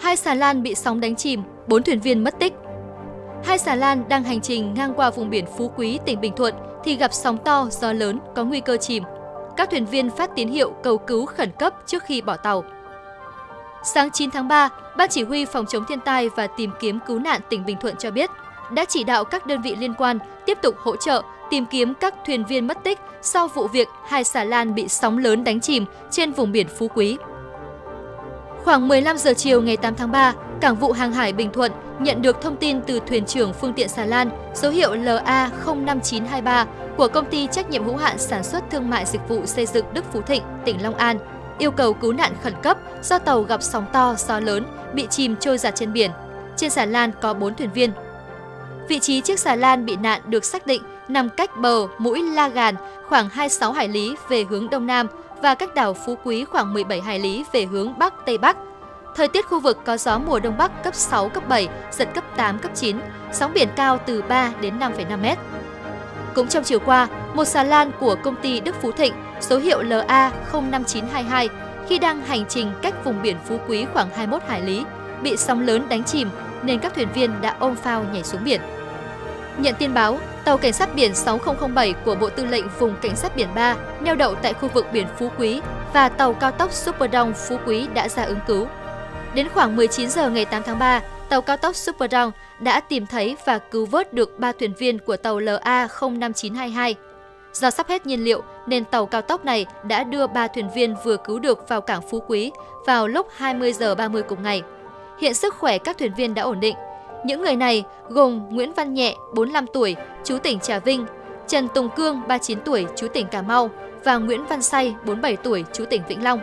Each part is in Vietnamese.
Hai xà lan bị sóng đánh chìm, 4 thuyền viên mất tích. Hai xà lan đang hành trình ngang qua vùng biển Phú Quý, tỉnh Bình Thuận thì gặp sóng to, gió lớn, có nguy cơ chìm. Các thuyền viên phát tín hiệu cầu cứu khẩn cấp trước khi bỏ tàu. Sáng 9 tháng 3, Ban Chỉ huy Phòng chống thiên tai và tìm kiếm cứu nạn tỉnh Bình Thuận cho biết đã chỉ đạo các đơn vị liên quan tiếp tục hỗ trợ tìm kiếm các thuyền viên mất tích sau vụ việc hai xà lan bị sóng lớn đánh chìm trên vùng biển Phú Quý. Khoảng 15 giờ chiều ngày 8 tháng 3, Cảng vụ Hàng hải Bình Thuận nhận được thông tin từ thuyền trưởng phương tiện xà lan số hiệu LA05923 của Công ty trách nhiệm hữu hạn sản xuất thương mại dịch vụ xây dựng Đức Phú Thịnh, tỉnh Long An, yêu cầu cứu nạn khẩn cấp do tàu gặp sóng to, gió lớn, bị chìm trôi giạt trên biển. Trên xà lan có 4 thuyền viên. Vị trí chiếc xà lan bị nạn được xác định nằm cách bờ mũi La Gàn khoảng 26 hải lý về hướng Đông Nam và cách đảo Phú Quý khoảng 17 hải lý về hướng Bắc Tây Bắc. Thời tiết khu vực có gió mùa Đông Bắc cấp 6, cấp 7, giật cấp 8, cấp 9, sóng biển cao từ 3 đến 5,5 mét. Cũng trong chiều qua, một xà lan của công ty Đức Phú Thịnh số hiệu LA05922 khi đang hành trình cách vùng biển Phú Quý khoảng 21 hải lý, bị sóng lớn đánh chìm nên các thuyền viên đã ôm phao nhảy xuống biển. Nhận tin báo, tàu Cảnh sát biển 6007 của Bộ Tư lệnh Vùng Cảnh sát biển 3 neo đậu tại khu vực biển Phú Quý và tàu cao tốc Superdong Phú Quý đã ra ứng cứu. Đến khoảng 19 giờ ngày 8 tháng 3, tàu cao tốc Superdong đã tìm thấy và cứu vớt được 3 thuyền viên của tàu LA05922. Do sắp hết nhiên liệu nên tàu cao tốc này đã đưa 3 thuyền viên vừa cứu được vào cảng Phú Quý vào lúc 20 giờ 30 cùng ngày. Hiện sức khỏe các thuyền viên đã ổn định. Những người này gồm Nguyễn Văn Nhẹ, 45 tuổi, trú tỉnh Trà Vinh, Trần Tùng Cương, 39 tuổi, trú tỉnh Cà Mau và Nguyễn Văn Say, 47 tuổi, trú tỉnh Vĩnh Long.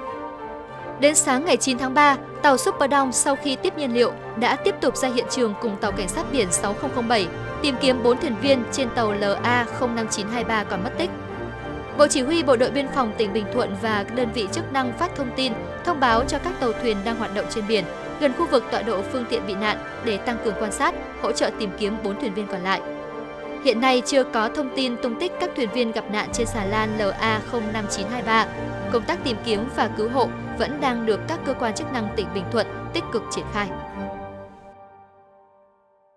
Đến sáng ngày 9 tháng 3, tàu Superdong sau khi tiếp nhiên liệu đã tiếp tục ra hiện trường cùng tàu Cảnh sát biển 6007 tìm kiếm 4 thuyền viên trên tàu LA05923 còn mất tích. Bộ Chỉ huy Bộ đội Biên phòng tỉnh Bình Thuận và đơn vị chức năng phát thông tin, thông báo cho các tàu thuyền đang hoạt động trên biển gần khu vực tọa độ phương tiện bị nạn để tăng cường quan sát, hỗ trợ tìm kiếm 4 thuyền viên còn lại. Hiện nay chưa có thông tin tung tích các thuyền viên gặp nạn trên xà lan LA05923. Công tác tìm kiếm và cứu hộ vẫn đang được các cơ quan chức năng tỉnh Bình Thuận tích cực triển khai.